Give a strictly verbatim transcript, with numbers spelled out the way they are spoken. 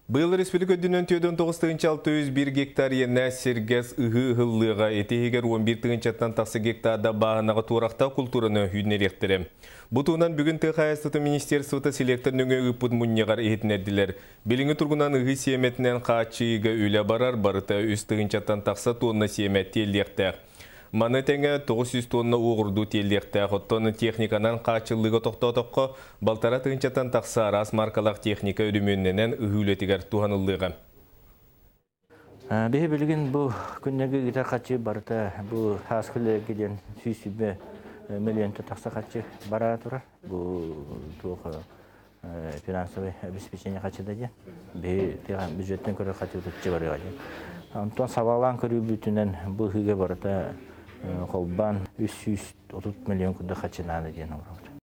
Бұл республика дүнен түйден тоғыз алты жүз бір гектар енне сергес ұғы ғылыға етегер он бір аттан тақсы гектарда бағынаға турақта культураны үйдінеректірі. Бұтуынан бүгін Тқайстыты министерствоты селекторның өйіппұд мұннеғар етінерділер. Беліңі тұрғынан ұғы семетінен қачыға үйлі барар барыта үз аттан тақсы тонна семет телдерді. Маны тәңі тоғыз жүз тонна оғырду телдерді. Хоттоны техниканан қачылығы тоқтатыққа балтара тыңчаттан тақсы арас маркалақ техника өдіменнен үгілетігер туғанылығы. Бе білген бұл күннегі гитар қачы барыта бұл хаскілі кеден сүйсібе миллионты тақсы қачы бара тұрар. Бұл туғы финансовый обеспечение қачыда де. Бе бюджеттен көрі қачы тұтчы барыға де. Антон сабалан көрі бүтінен бұл хүге барыта Қолбан үш жүз отыз миллион күнді қачынады дейін.